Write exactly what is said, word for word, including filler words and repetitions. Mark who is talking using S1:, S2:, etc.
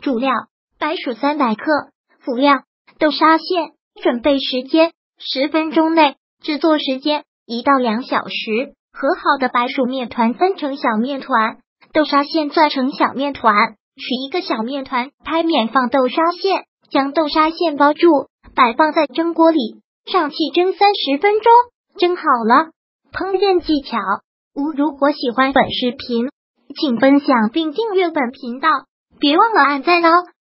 S1: 主料白薯三百克，辅料豆沙馅。准备时间十分钟内，制作时间一到两小时。和好的白薯面团分成小面团，豆沙馅攥成小面团。取一个小面团，拍面放豆沙馅，将豆沙馅包住，摆放在蒸锅里，上气蒸三十分钟，蒸好了。烹饪技巧五：如果喜欢本视频，请分享并订阅本频道，别忘了按赞哦。